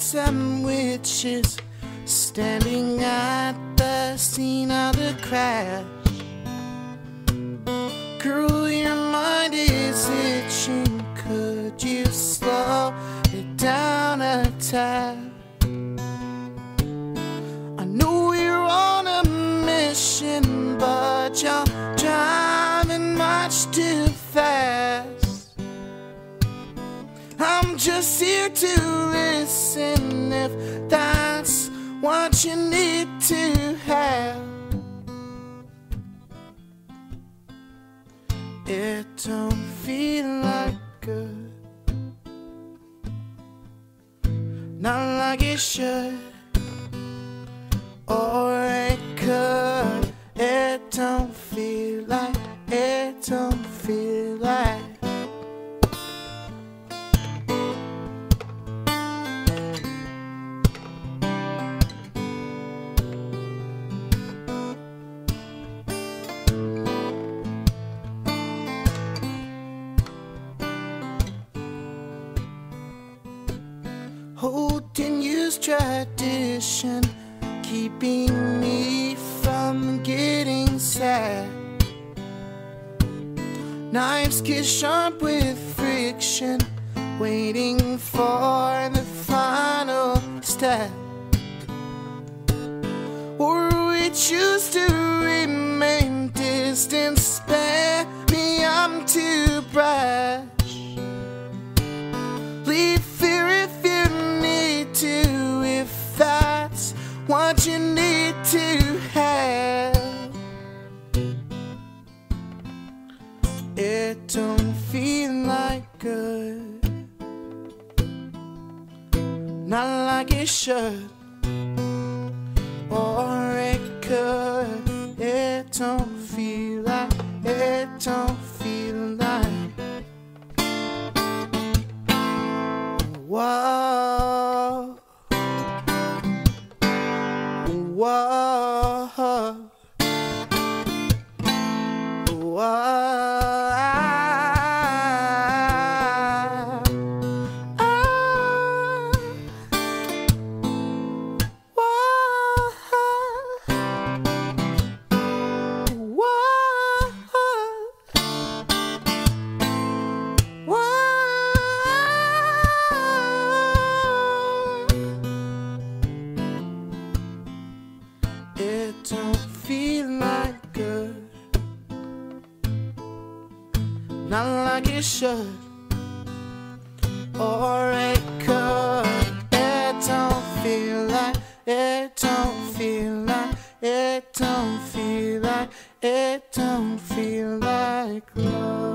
sandwiches, standing at the scene of the crash. Girl, your mind is itching. Could you slow it down a tad? I know you're on a mission, but you're driving much too fast. I'm just here to listen if that's what you need to have. It don't feel like good, not like it should, or it could. It don't feel like, it don't feel like. Old and used tradition, keeping me from getting sad. Knives get sharp with friction, waiting for the final step. Or we choose to remain distant, spare me, I'm too brash. Leave fear if you need to, if that's what you need to have. It don't feel like good, not like it should, or it could. It don't feel like, it don't feel like. Whoa, whoa, whoa. It don't feel like good, not like it should, or it could. It don't feel like, it don't feel like, it don't feel like, it don't feel like love.